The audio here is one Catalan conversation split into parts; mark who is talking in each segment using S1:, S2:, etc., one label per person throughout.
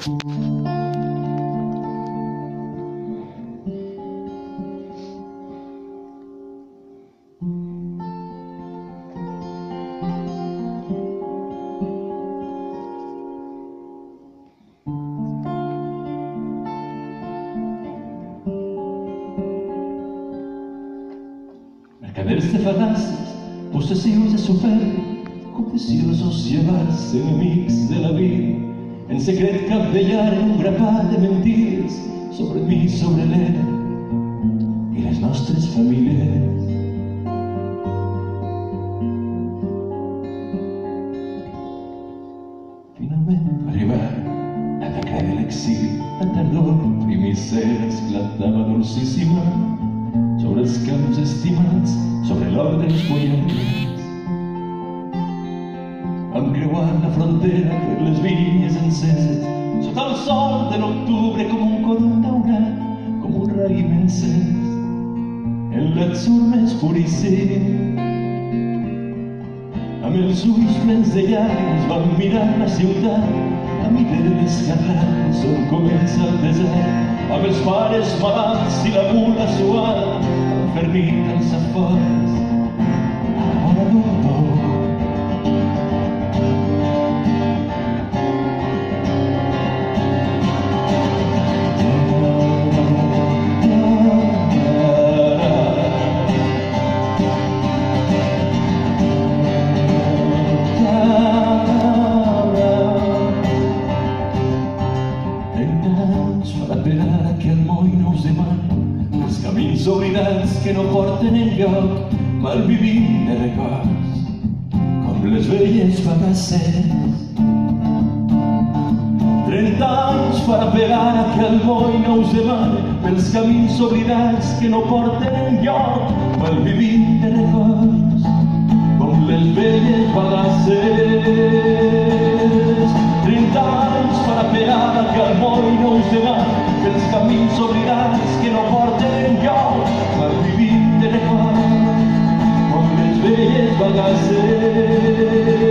S1: Mercaders de fal·làcies, possessius de superbi, confessiosos llevats, enemics de la vida, en secret cabdellaren un grapat de mentides sobre mi, sobre l'era i les nostres famílies. Finalment va arribar la tacra de l'exili, la tardor primicera esclatava dolcíssima sobre els camps estimats, sobre l'or dels pollets. Vam creuar la frontera per les vinyes enceses, sota el sol de l'octubre com un cordó daurat, com un raïm encès, en l'atzur més puríssim. Amb els ulls plens de llàgrimes vam mirar la ciutat, a mida de les carrers on comença el desert, amb els pares malalts i la mula suada, enfermit als afores, a la vora d'un pou. Els camins oblidats que no porten enlloc, malvivint de records, com les velles vagasses. 30 anys farà per ara que el moll no us demana pels camins oblidats que no porten enlloc, malvivint de records, com les velles vagasses. 30 anys farà per ara que el moll no us demana pels camins oblidats que no porten enlloc, malvivint de records, com les velles vagasses.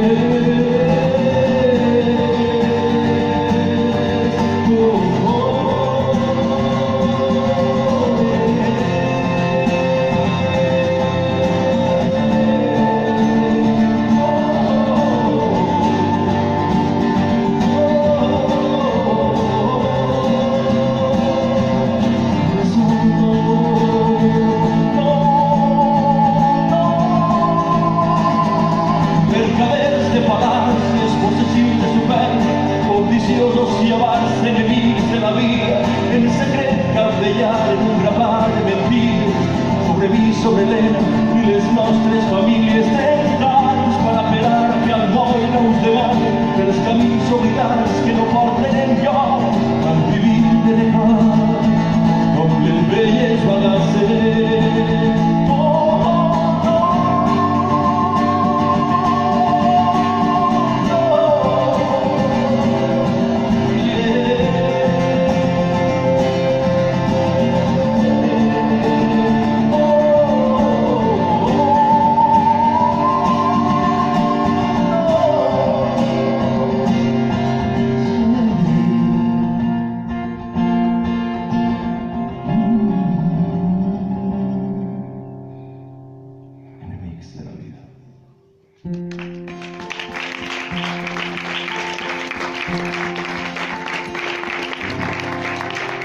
S1: Codiciosos llevars enemics de la vida, en secret cabdellaren un grapat de mentides sobre mi, sobre l'era i les nostres famílies.